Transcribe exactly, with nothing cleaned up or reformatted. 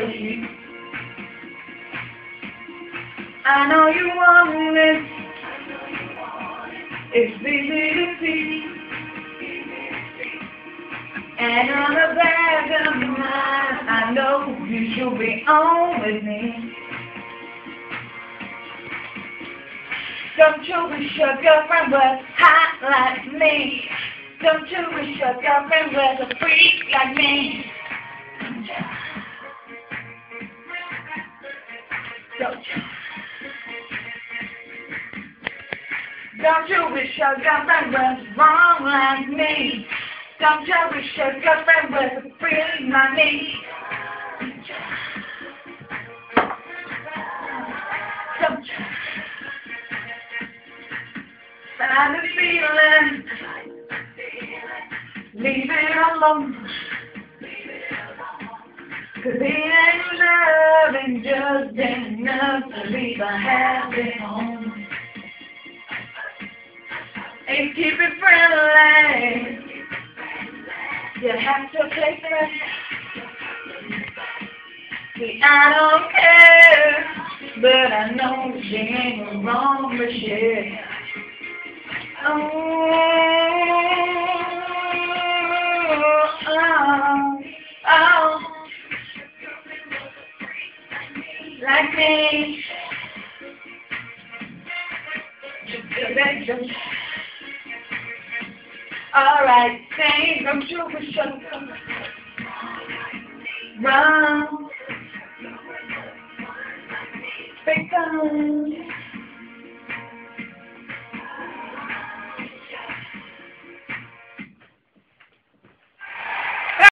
with you. I know you want it. It's easy to see. And on the back of my mind, I know you should be on with me. Don't you wish your girlfriend was hot like me? Don't you wish your girlfriend was a freak like me? Don't you? Don't you wish your girlfriend was wrong like me? Don't you wish your girlfriend was a freak like me? Don't you? Find the feeling, leave it alone. Cause it ain't loving just enough to leave a happy home. And keep it friendly, you have to play fair. See, I don't care, but I know she ain't wrong for shit. Oh, oh, oh, like me. Alright, say, don't you wish you could run? Big time.